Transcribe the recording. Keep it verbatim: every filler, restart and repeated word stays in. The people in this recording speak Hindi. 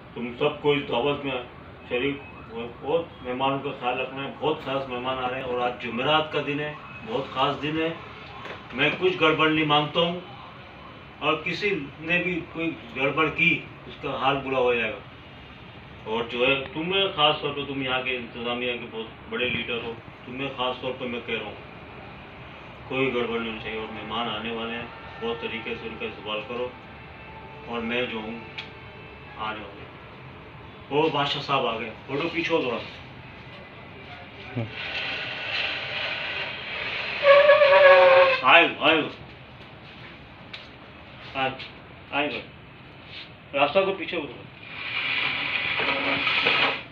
तुम सबको इस दावत में शरीक बहुत मेहमानों का ख्याल रखना है। बहुत खास मेहमान आ रहे हैं और आज जुमेरात का दिन है, बहुत ख़ास दिन है। मैं कुछ गड़बड़ नहीं मांगता हूँ और किसी ने भी कोई गड़बड़ की उसका हाल बुरा हो जाएगा। और जो है तुम्हें ख़ास तौर पर, तुम यहाँ के इंतज़ामिया के बहुत बड़े लीडर हो, तुम्हें ख़ास तौर पर मैं कह रहा हूँ कोई गड़बड़ नहीं होनी चाहिए। और मेहमान आने वाले हैं, बहुत तरीके से उनका इस्तेमाल करो। और मैं जो हूँ आने वाले, वो बादशाह साहब आ गए, फोटो पीछे हो थोड़ा। आए आए आए आए रास्ता को पीछे हो थोड़ा।